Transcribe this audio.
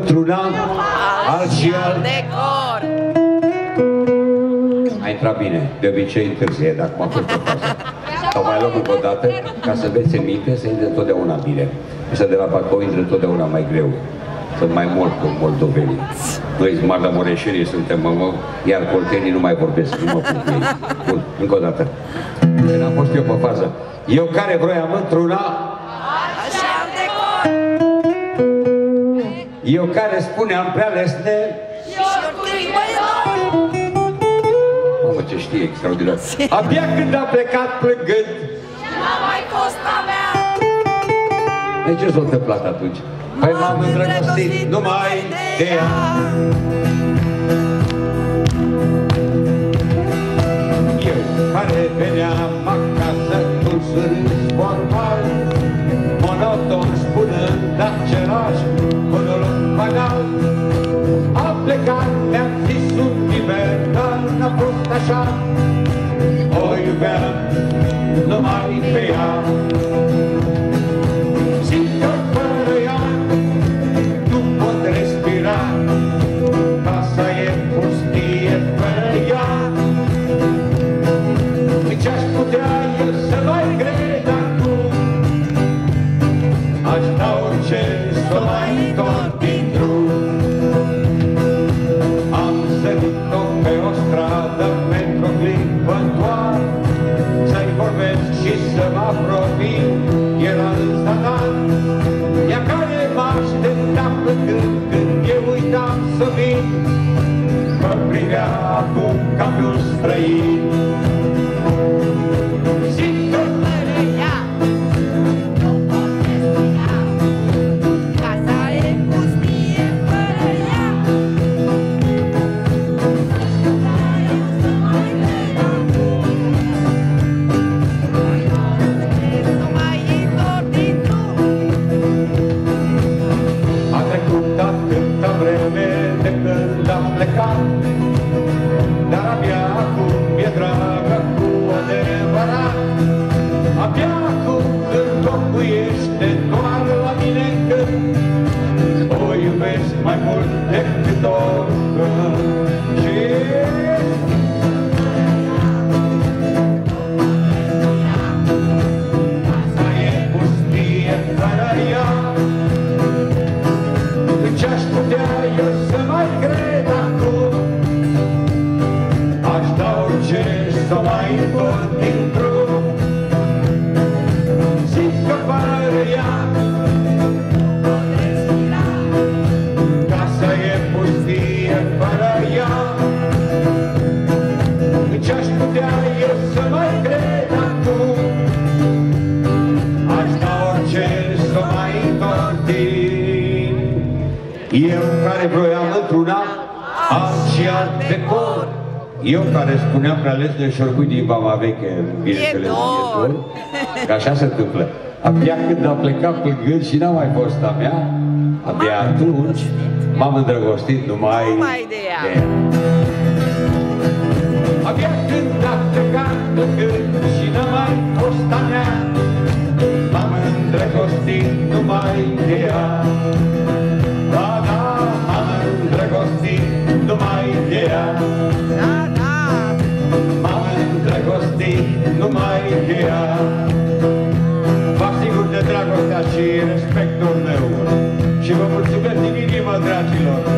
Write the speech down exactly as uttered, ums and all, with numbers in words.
într-una, alt și alt decor. A intrat bine, de obicei întârzie, dacă m-a fost pe față. Sau mai luăm încă o dată, ca să veți în minte, să intre întotdeauna bine. Să de la Bacău intră întotdeauna mai greu. Sunt mai mult cu moldovenii. Noi, mardamorășenii, suntem, mă, iar coltenii nu mai vorbesc, nu mă pun cu ei. Bun, încă o dată. Când am fost eu pe fază. Eu care vroiam într-una, eu care spuneam prea lesne, mamă, ce știe, extraordinar. Abia când a plecat plângând, n-a mai fost a mea. De ce s-a întâmplat atunci? Păi m-am îndrăgostit numai de ea. Eu care veneam acasă cu surâs formal, monoton spunând același monolog banal, a plecat, mi-am zis un liber, dar n-a fost așa. O iubeam numai pe ea. Simt că fără ea nu pot respira, casa e pustie fără ea. Nici aș putea eu să mai cred acum, aș da orice să mai întorc din drum. Am sărit-o pe o stradă pentru o clipă doar, să-i vorbesc și să mă apropii, era în zadar. Ea care mă aștepta plângând când eu uitam să vin, mă privea acum ca pe un străin. Simt că fără ea nu pot respira, casa e pustie fără ea. A trecut atâta vreme de când am plecat, dar abia acum mi-e dragă cu adevărat. Abia acum înlocuiește doar la mine când o iubesc mai mult decât oricând. Și casa e pustie fără ea. Nici aș putea eu să mai cred acum, aș da orice să mai întorc din drum. Simt că fără ea casa e pustie fără ea. Nici aș putea eu să mai cred acum, aș da orice să mai întorc din. Eu care vroiam într-una, alt și alt decor. Eu care spuneam prea lesne și oricui din Bama Veche, bineînțeles, e dor, că așa se întâmplă. Abia când a plecat plângând și n-a mai fost a mea, abia atunci m-am îndrăgostit numai de ea. Abia când a plecat plângând și n-a mai fost a mea, m-am îndrăgostit numai de ea. Da, da, m-am îndrăgostit numai de ea. Da, da, m-am îndrăgostit numai de ea. Vă asigur de dragostea și respectul meu și vă mulțumesc din inimă, dragilor.